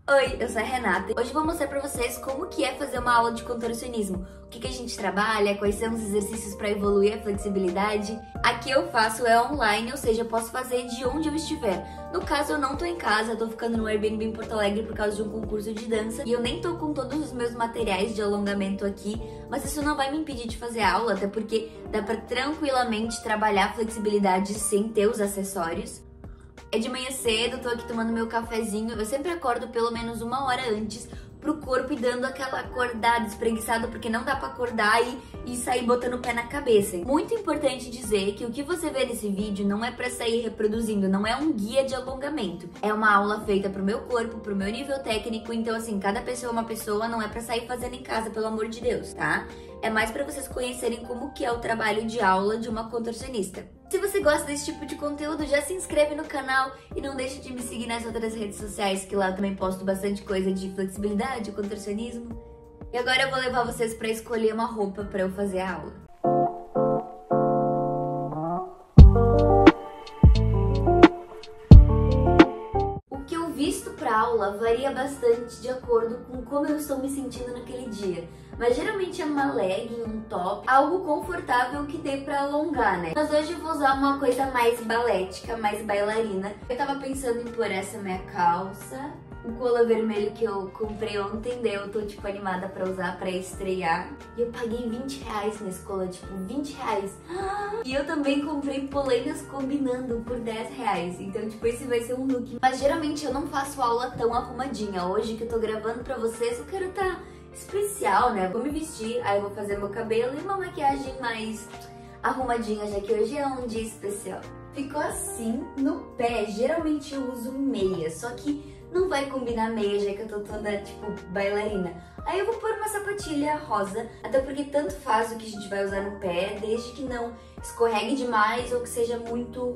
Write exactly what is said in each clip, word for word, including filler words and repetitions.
Oi, eu sou a Renata. Hoje eu vou mostrar pra vocês como que é fazer uma aula de contorcionismo. O que que a gente trabalha, quais são os exercícios para evoluir a flexibilidade. Aqui eu faço é online, ou seja, eu posso fazer de onde eu estiver. No caso, eu não tô em casa, eu tô ficando no Airbnb em Porto Alegre por causa de um concurso de dança. E eu nem tô com todos os meus materiais de alongamento aqui, mas isso não vai me impedir de fazer aula, até porque dá pra tranquilamente trabalhar a flexibilidade sem ter os acessórios. É de manhã cedo, tô aqui tomando meu cafezinho. Eu sempre acordo pelo menos uma hora antes pro corpo e dando aquela acordada, espreguiçada, porque não dá pra acordar e, e sair botando o pé na cabeça. Muito importante dizer que o que você vê nesse vídeo não é pra sair reproduzindo, não é um guia de alongamento. É uma aula feita pro meu corpo, pro meu nível técnico, então assim, cada pessoa é uma pessoa, não é pra sair fazendo em casa, pelo amor de Deus, tá? É mais pra vocês conhecerem como que é o trabalho de aula de uma contorcionista. Se você gosta desse tipo de conteúdo, já se inscreve no canal e não deixe de me seguir nas outras redes sociais, que lá eu também posto bastante coisa de flexibilidade, contorcionismo. E agora eu vou levar vocês pra escolher uma roupa pra eu fazer a aula. O que eu visto pra aula varia bastante de acordo com como eu estou me sentindo naquele dia. Mas geralmente é uma legging, um top, algo confortável que dê pra alongar, né? Mas hoje eu vou usar uma coisa mais balética, mais bailarina. Eu tava pensando em pôr essa minha calça, um cola vermelho que eu comprei ontem, daí eu tô tipo animada pra usar, pra estrear. E eu paguei vinte reais nesse cola, tipo vinte reais. E eu também comprei polainas combinando por dez reais, então tipo esse vai ser um look. Mas geralmente eu não faço aula tão arrumadinha. Hoje que eu tô gravando pra vocês, eu quero tá especial, né? Vou me vestir, aí eu vou fazer meu cabelo e uma maquiagem mais arrumadinha, já que hoje é um dia especial. Ficou assim no pé, geralmente eu uso meia, só que não vai combinar meia, já que eu tô toda, tipo, bailarina. Aí eu vou pôr uma sapatilha rosa, até porque tanto faz o que a gente vai usar no pé, desde que não escorregue demais ou que seja muito...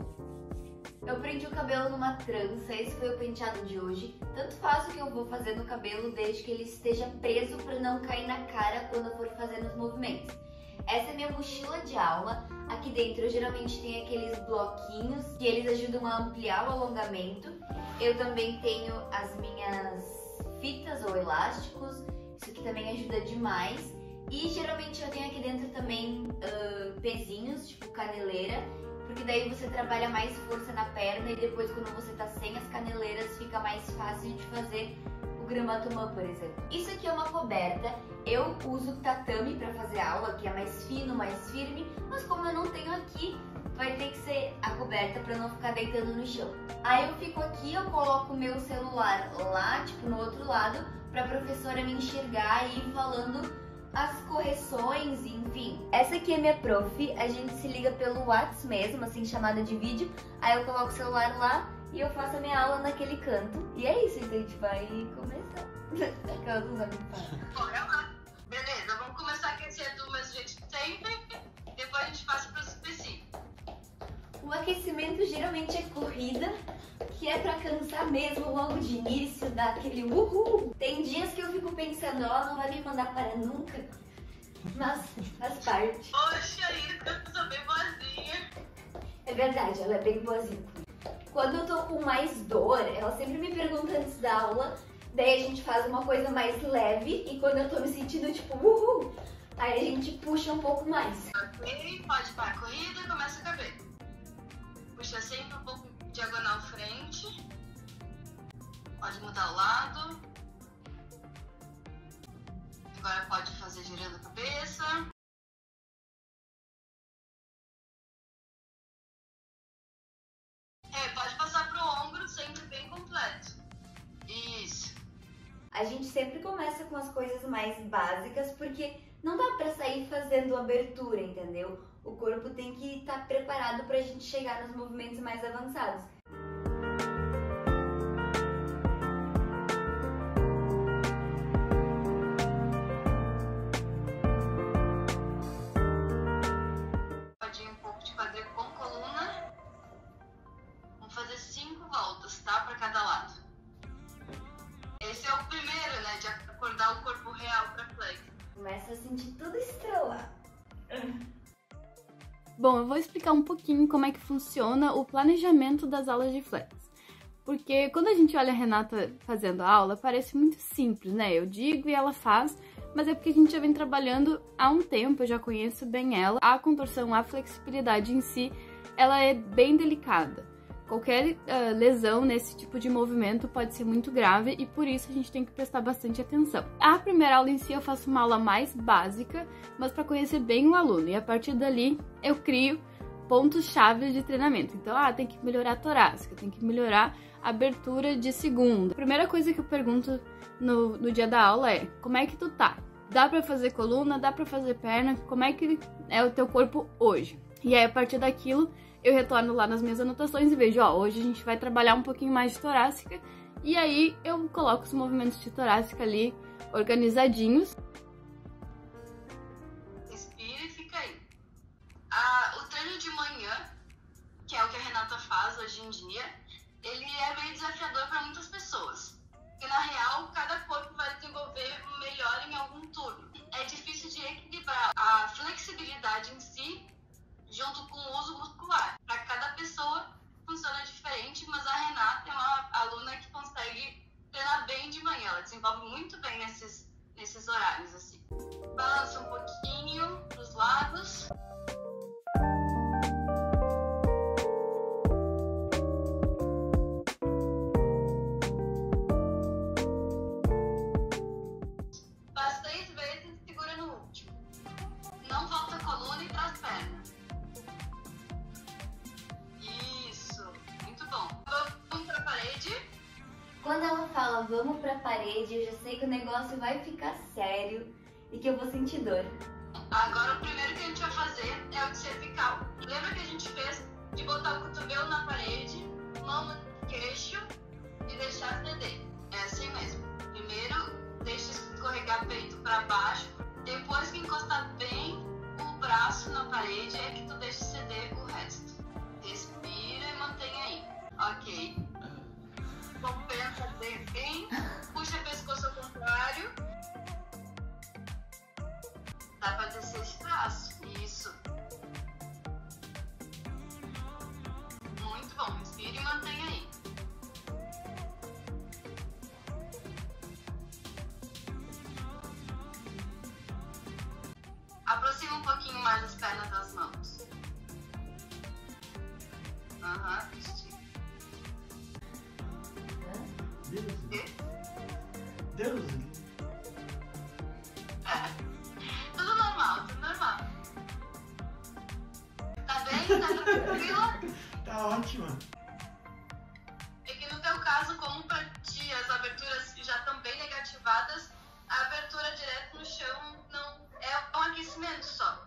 Eu prendi o cabelo numa trança, esse foi o penteado de hoje. Tanto faz o que eu vou fazer no cabelo, desde que ele esteja preso para não cair na cara quando eu for fazendo os movimentos. Essa é minha mochila de aula. Aqui dentro eu geralmente tenho aqueles bloquinhos que eles ajudam a ampliar o alongamento. Eu também tenho as minhas fitas ou elásticos, isso aqui também ajuda demais. E geralmente eu tenho aqui dentro também uh, pezinhos, tipo caneleira, porque daí você trabalha mais força na perna e depois quando você tá sem as caneleiras fica mais fácil de fazer o gramatomã, por exemplo. Isso aqui é uma coberta, eu uso tatame pra fazer aula, que é mais fino, mais firme, mas como eu não tenho aqui, vai ter que ser a coberta pra não ficar deitando no chão. Aí eu fico aqui, eu coloco o meu celular lá, tipo no outro lado, pra professora me enxergar e ir falando as correções, enfim. Essa aqui é minha prof, a gente se liga pelo WhatsApp mesmo, assim, chamada de vídeo. Aí eu coloco o celular lá e eu faço a minha aula naquele canto. E é isso, então a gente vai começar. Aquela dos amigos falam. Bora lá. Beleza, vamos começar a aquecer do mesmo jeito que sempre. Depois a gente passa para os específicos. O aquecimento geralmente é corrida, que é pra cansar mesmo logo de início, dar aquele uhul. Tem dias que eu fico pensando, ó, oh, não vai me mandar parar nunca, mas faz parte. Poxa, eu sou bem boazinha. É verdade, ela é bem boazinha. Quando eu tô com mais dor, ela sempre me pergunta antes da aula, daí a gente faz uma coisa mais leve, e quando eu tô me sentindo tipo uhul, aí a gente puxa um pouco mais. Ok, pode parar a corrida e começa a cabelo. Puxa sempre um pouco diagonal frente. Pode mudar o lado. Agora pode fazer girando a cabeça. É, pode passar pro ombro sempre bem completo. Isso. A gente sempre começa com as coisas mais básicas, porque não dá pra sair fazendo abertura, entendeu? O corpo tem que estar preparado pra gente chegar nos movimentos mais avançados. Pode ir um pouco de quadril com coluna. Vamos fazer cinco voltas, tá? Pra cada lado. Esse é o primeiro, né? De acordar o corpo real pra flex. Começa a sentir tudo estrelar. Bom, eu vou explicar um pouquinho como é que funciona o planejamento das aulas de flex. Porque quando a gente olha a Renata fazendo a aula, parece muito simples, né? Eu digo e ela faz, mas é porque a gente já vem trabalhando há um tempo, eu já conheço bem ela. A contorção, a flexibilidade em si, ela é bem delicada. Qualquer uh, lesão nesse tipo de movimento pode ser muito grave e por isso a gente tem que prestar bastante atenção. A primeira aula em si eu faço uma aula mais básica, mas para conhecer bem o aluno, e a partir dali eu crio pontos-chave de treinamento. Então, ah, tem que melhorar a torácica, tem que melhorar a abertura de segunda. A primeira coisa que eu pergunto no, no dia da aula é: como é que tu tá? Dá pra fazer coluna? Dá pra fazer perna? Como é que é o teu corpo hoje? E aí, a partir daquilo, eu retorno lá nas minhas anotações e vejo, ó, hoje a gente vai trabalhar um pouquinho mais de torácica, e aí eu coloco os movimentos de torácica ali organizadinhos. Respira e fica aí. Ah, o treino de manhã, que é o que a Renata faz hoje em dia, ele é meio desafiador para muitas pessoas. Porque, na real, cada corpo vai desenvolver melhor em algum turno. É difícil de equilibrar a flexibilidade em si junto com o uso muscular. Para cada pessoa funciona diferente, mas a Renata é uma aluna que consegue treinar bem de manhã. Ela desenvolve muito bem nesses, nesses horários, assim. Balança um pouquinho pros lados. Faz três vezes e segura no último. Não volta a coluna e traz perna. Isso, muito bom. Vamos pra parede. Quando ela fala vamos pra parede, eu já sei que o negócio vai ficar sério e que eu vou sentir dor. Agora o primeiro que a gente vai fazer é o de cervical. Lembra que a gente fez de botar o cotovelo na parede, mão no queixo e deixar ceder? É assim mesmo. Primeiro, deixa escorregar peito para baixo. Depois que encostar bem o braço na parede, é que tu deixa ceder o resto. Respira e mantém aí. Ok. Compensa bem. Puxa o pescoço ao contrário. Dá pra descer esse braço. Isso. Muito bom. Respira e mantém aí. Aproxima um pouquinho mais as pernas das mãos. Aham, estica. Deus. Deus. Tudo normal, tudo normal. Tá bem? Tá tranquila? Tá ótima. É que no teu caso, como pra ti as aberturas já estão bem negativadas, a abertura direto no chão não é um aquecimento só.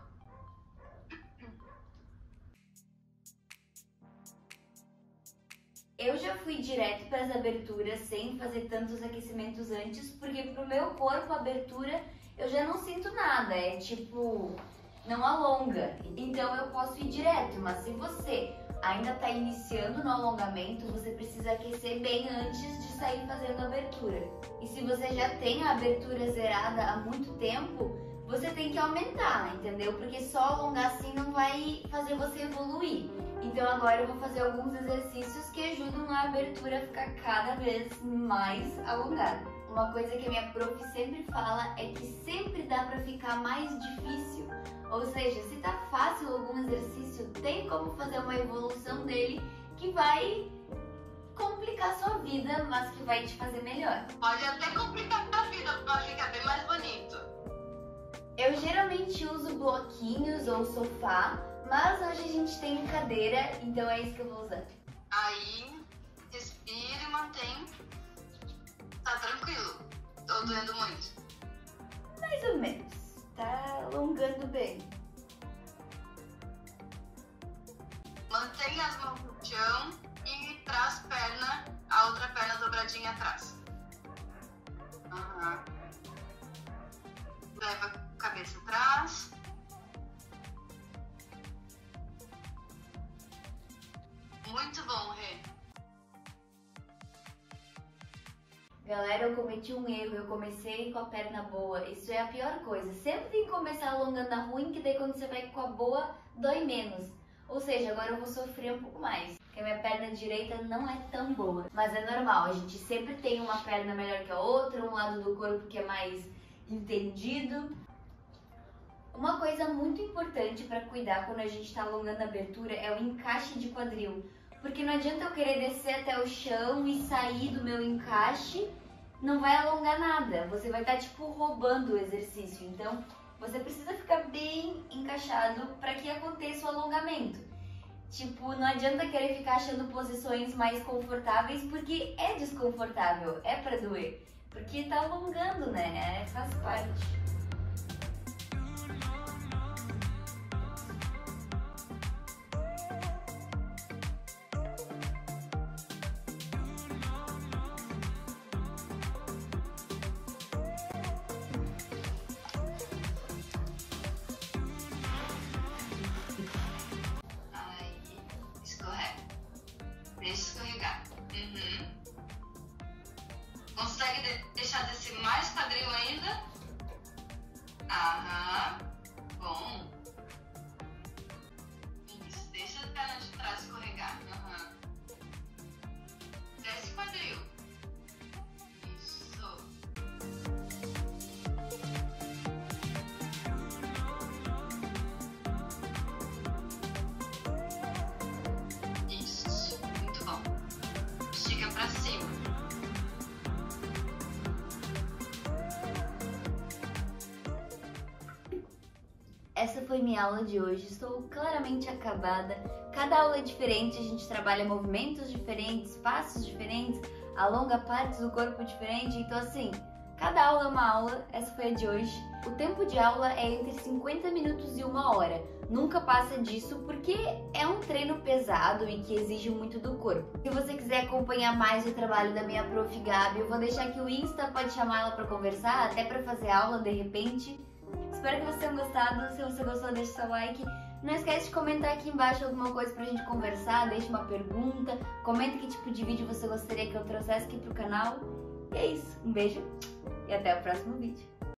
Eu já fui direto para as aberturas sem fazer tantos aquecimentos antes, porque pro meu corpo a abertura eu já não sinto nada, é tipo, não alonga. Então eu posso ir direto, mas se você ainda está iniciando no alongamento, você precisa aquecer bem antes de sair fazendo a abertura. E se você já tem a abertura zerada há muito tempo, você tem que aumentar, entendeu? Porque só alongar assim não vai fazer você evoluir. Então agora eu vou fazer alguns exercícios que ajudam a abertura a ficar cada vez mais alongada. Uma coisa que a minha prof sempre fala é que sempre dá pra ficar mais difícil. Ou seja, se tá fácil algum exercício, tem como fazer uma evolução dele que vai complicar sua vida, mas que vai te fazer melhor. Pode até complicar a vida pra ficar bem mais bonito. Eu geralmente uso bloquinhos ou sofá, mas hoje a gente tem cadeira, então é isso que eu vou usar. Aí, respira e mantém. Tá tranquilo. Tô doendo muito. Mais ou menos. Tá alongando bem. Mantém as mãos no chão e traz perna, a outra perna dobradinha atrás. Uhum. Leva a cabeça atrás. Muito bom, Rê. Galera, eu cometi um erro, eu comecei com a perna boa. Isso é a pior coisa. Sempre tem que começar alongando a ruim, que daí quando você vai com a boa, dói menos. Ou seja, agora eu vou sofrer um pouco mais, porque a minha perna direita não é tão boa. Mas é normal, a gente sempre tem uma perna melhor que a outra, um lado do corpo que é mais entendido. Uma coisa muito importante para cuidar quando a gente está alongando a abertura é o encaixe de quadril. Porque não adianta eu querer descer até o chão e sair do meu encaixe, não vai alongar nada. Você vai estar tipo roubando o exercício. Então você precisa ficar bem encaixado para que aconteça o alongamento. Tipo, não adianta querer ficar achando posições mais confortáveis, porque é desconfortável, é para doer. Porque tá alongando, né? Faz parte. Deixa escorregar. Uhum. Consegue de deixar descer mais quadril ainda? Aham. Bom. Isso. Deixa a perna de trás escorregar. Aham. Desce quadril. Isso. Pra cima. Essa foi minha aula de hoje, estou claramente acabada. Cada aula é diferente, a gente trabalha movimentos diferentes, passos diferentes, alonga partes do corpo diferente, então assim, cada aula é uma aula. Essa foi a de hoje. O tempo de aula é entre cinquenta minutos e uma hora. Nunca passa disso porque é um treino pesado e que exige muito do corpo. Se você quiser acompanhar mais o trabalho da minha prof Gabi, eu vou deixar aqui o Insta, pode chamar ela para conversar, até para fazer aula de repente. Espero que vocês tenham gostado. Se você gostou, deixe seu like. Não esquece de comentar aqui embaixo alguma coisa pra gente conversar, deixe uma pergunta, comenta que tipo de vídeo você gostaria que eu trouxesse aqui pro canal. E é isso, um beijo e até o próximo vídeo.